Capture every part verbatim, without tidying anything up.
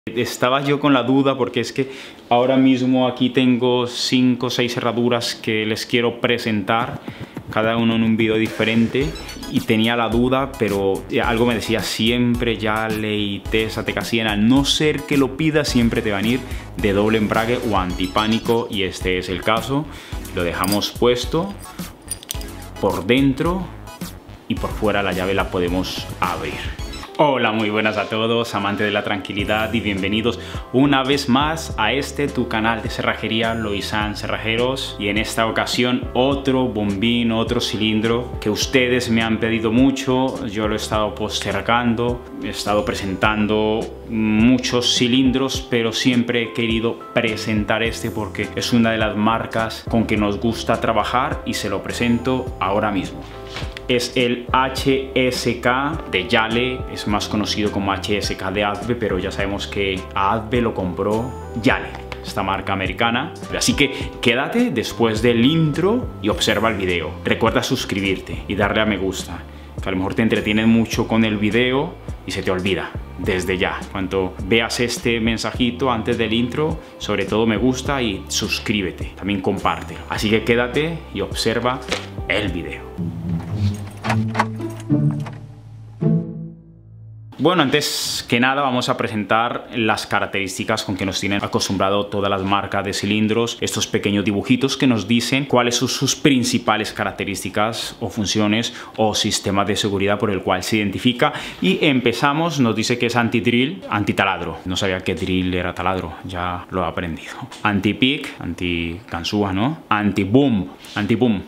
Estaba yo con la duda porque es que ahora mismo aquí tengo cinco o seis cerraduras que les quiero presentar, cada uno en un video diferente, y tenía la duda, pero algo me decía siempre Yale y Tesa T K cien, a no ser que lo pidas, siempre te van a ir de doble embrague o antipánico, y este es el caso. Lo dejamos puesto por dentro y por fuera la llave la podemos abrir. Hola, muy buenas a todos, amantes de la tranquilidad, y bienvenidos una vez más a este tu canal de cerrajería Loisan Cerrajeros. Y en esta ocasión otro bombín, otro cilindro que ustedes me han pedido mucho. Yo lo he estado postergando, he estado presentando muchos cilindros, pero siempre he querido presentar este porque es una de las marcas con que nos gusta trabajar, y se lo presento ahora mismo. Es el H S K de Yale, es más conocido como H S K de Adve, pero ya sabemos que a Adve lo compró Yale, esta marca americana. Así que quédate después del intro y observa el video. Recuerda suscribirte y darle a me gusta, que a lo mejor te entretienes mucho con el video y se te olvida desde ya. Cuando veas este mensajito antes del intro, sobre todo me gusta y suscríbete, también compártelo. Así que quédate y observa el video. Bueno, antes que nada vamos a presentar las características con que nos tienen acostumbrado todas las marcas de cilindros, estos pequeños dibujitos que nos dicen cuáles son sus principales características o funciones o sistemas de seguridad por el cual se identifica. Y empezamos, nos dice que es anti-drill, anti-taladro. No sabía que drill era taladro, ya lo he aprendido. Anti-pick, anti-ganzúa, ¿no? Anti-boom, anti-boom.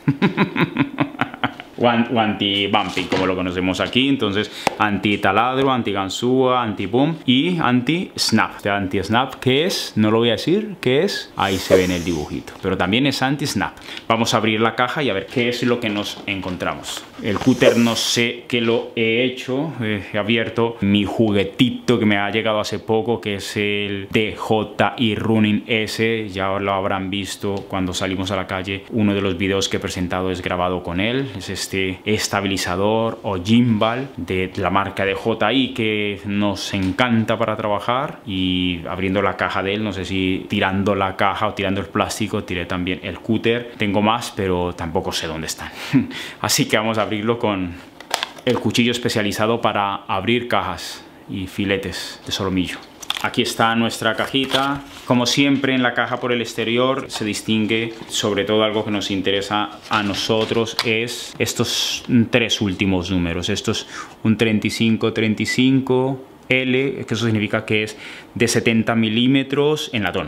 O anti-bumping, como lo conocemos aquí. Entonces, anti-taladro, anti-ganzúa, anti-boom y anti-snap. Este anti-snap, ¿qué es? No lo voy a decir, ¿qué es? Ahí se ve en el dibujito, pero también es anti-snap. Vamos a abrir la caja y a ver qué es lo que nos encontramos. El cúter no sé qué lo he hecho, eh, he abierto mi juguetito que me ha llegado hace poco, que es el D J I Running S. Ya lo habrán visto cuando salimos a la calle. Uno de los videos que he presentado es grabado con él. Es este estabilizador o gimbal de la marca de J I que nos encanta para trabajar. Y abriendo la caja de él, no sé si tirando la caja o tirando el plástico, tiré también el cúter. Tengo más, pero tampoco sé dónde están. Así que vamos a abrirlo con el cuchillo especializado para abrir cajas y filetes de solomillo. Aquí está nuestra cajita. Como siempre, en la caja por el exterior se distingue, sobre todo algo que nos interesa a nosotros, es estos tres últimos números. Esto es un treinta y cinco treinta y cinco L, que eso significa que es de setenta milímetros en latón.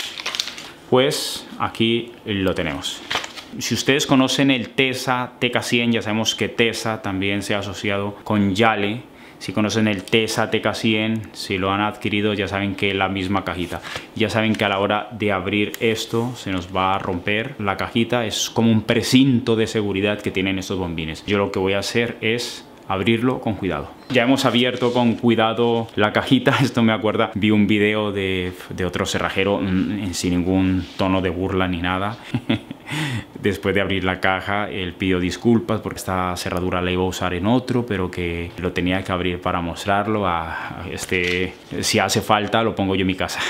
Pues aquí lo tenemos. Si ustedes conocen el Tesa T K cien, ya sabemos que Tesa también se ha asociado con Yale. Si conocen el Tesa T K cien, si lo han adquirido, ya saben que es la misma cajita. Ya saben que a la hora de abrir esto se nos va a romper la cajita. Es como un precinto de seguridad que tienen estos bombines. Yo lo que voy a hacer es abrirlo con cuidado. Ya hemos abierto con cuidado la cajita. Esto me acuerda, vi un video de, de otro cerrajero sin ningún tono de burla ni nada. Después de abrir la caja, él pidió disculpas porque esta cerradura la iba a usar en otro, pero que lo tenía que abrir para mostrarlo. A este, si hace falta, lo pongo yo en mi casa.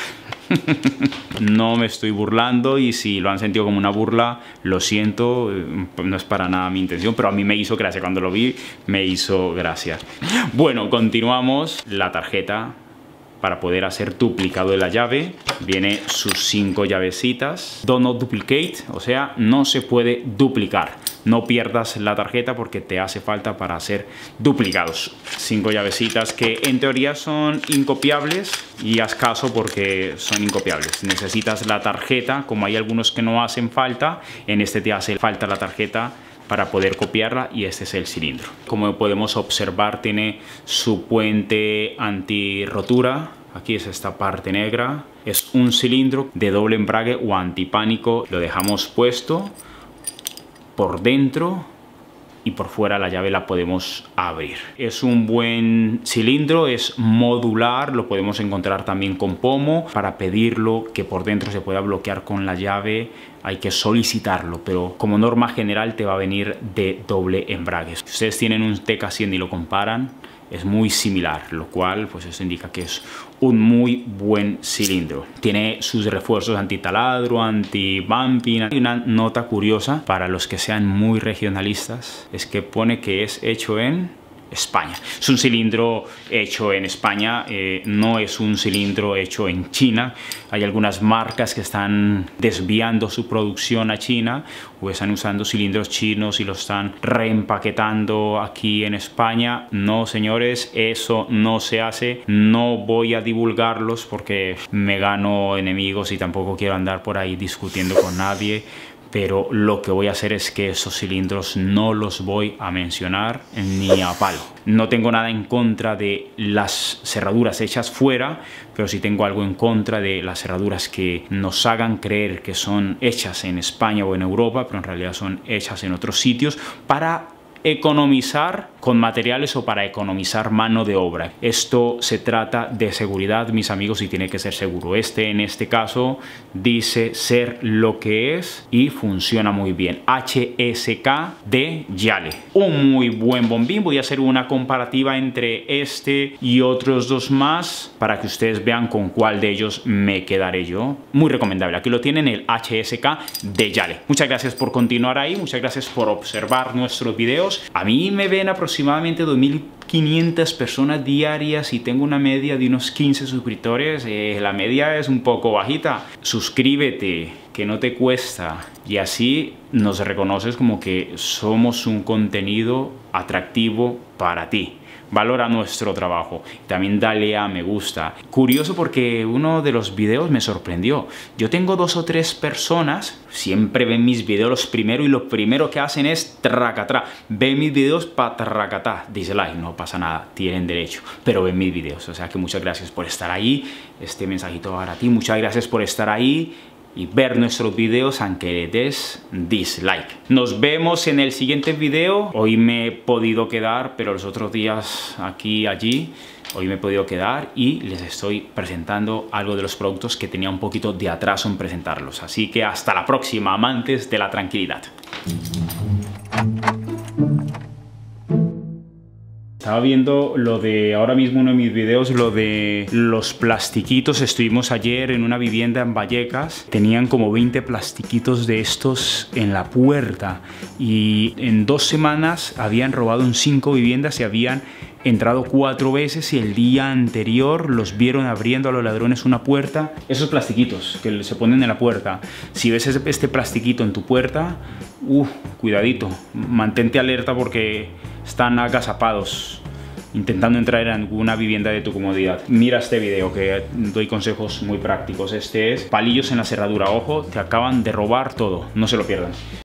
No me estoy burlando, y si lo han sentido como una burla, lo siento, no es para nada mi intención, pero a mí me hizo gracia. Cuando lo vi, me hizo gracia. Bueno, continuamos. La tarjeta para poder hacer duplicado de la llave. Viene sus cinco llavecitas. Do not duplicate, o sea, no se puede duplicar. No pierdas la tarjeta porque te hace falta para hacer duplicados. Cinco llavecitas que en teoría son incopiables, y haz caso porque son incopiables. Necesitas la tarjeta, como hay algunos que no hacen falta, en este te hace falta la tarjeta para poder copiarla, y este es el cilindro. Como podemos observar, tiene su puente anti rotura. Aquí es esta parte negra. Es un cilindro de doble embrague o antipánico. Lo dejamos puesto por dentro y por fuera la llave la podemos abrir. Es un buen cilindro, es modular, lo podemos encontrar también con pomo. Para pedirlo que por dentro se pueda bloquear con la llave hay que solicitarlo, pero como norma general te va a venir de doble embrague. Si ustedes tienen un T K cien y lo comparan, es muy similar, lo cual pues eso indica que es un muy buen cilindro. Tiene sus refuerzos anti-taladro, anti-bumping. Hay una nota curiosa para los que sean muy regionalistas, es que pone que es hecho en España. Es un cilindro hecho en España, eh, no es un cilindro hecho en China. Hay algunas marcas que están desviando su producción a China o están usando cilindros chinos y lo están reempaquetando aquí en España. No, señores, eso no se hace. No voy a divulgarlos porque me gano enemigos y tampoco quiero andar por ahí discutiendo con nadie. Pero lo que voy a hacer es que esos cilindros no los voy a mencionar ni a palo. No tengo nada en contra de las cerraduras hechas fuera, pero sí tengo algo en contra de las cerraduras que nos hagan creer que son hechas en España o en Europa, pero en realidad son hechas en otros sitios para economizar con materiales o para economizar mano de obra. Esto se trata de seguridad, mis amigos, y tiene que ser seguro. Este, en este caso, dice ser lo que es y funciona muy bien. H S K de Yale. Un muy buen bombín. Voy a hacer una comparativa entre este y otros dos más para que ustedes vean con cuál de ellos me quedaré yo. Muy recomendable. Aquí lo tienen, el H S K de Yale. Muchas gracias por continuar ahí. Muchas gracias por observar nuestros videos. A mí me ven aproximadamente dos mil quinientas personas diarias y tengo una media de unos quince suscriptores. Eh, la media es un poco bajita. Suscríbete, que no te cuesta, y así nos reconoces como que somos un contenido atractivo para ti. Valora nuestro trabajo. También dale a me gusta. Curioso porque uno de los videos me sorprendió. Yo tengo dos o tres personas, siempre ven mis videos primero y lo primero que hacen es tracatra. Ven mis videos para tracatá. Dislike, no pasa nada, tienen derecho. Pero ven mis videos. O sea que muchas gracias por estar ahí. Este mensajito para ti. Muchas gracias por estar ahí y ver nuestros videos aunque le des dislike. Nos vemos en el siguiente video. Hoy me he podido quedar, pero los otros días aquí, allí, hoy me he podido quedar y les estoy presentando algo de los productos que tenía un poquito de atraso en presentarlos. Así que hasta la próxima, amantes de la tranquilidad. Estaba viendo lo de, ahora mismo uno de mis videos, lo de los plastiquitos. Estuvimos ayer en una vivienda en Vallecas. Tenían como veinte plastiquitos de estos en la puerta. Y en dos semanas habían robado en cinco viviendas y habían entrado cuatro veces, y el día anterior los vieron abriendo a los ladrones una puerta. Esos plastiquitos que se ponen en la puerta, si ves este plastiquito en tu puerta, uh, cuidadito, mantente alerta porque están agazapados intentando entrar en alguna vivienda de tu comodidad. Mira este video que doy consejos muy prácticos. Este es palillos en la cerradura. Ojo, te acaban de robar todo, no se lo pierdan.